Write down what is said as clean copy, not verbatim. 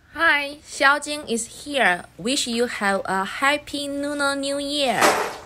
Hi, Xiaojing is here. Wish you have a happy Lunar New Year.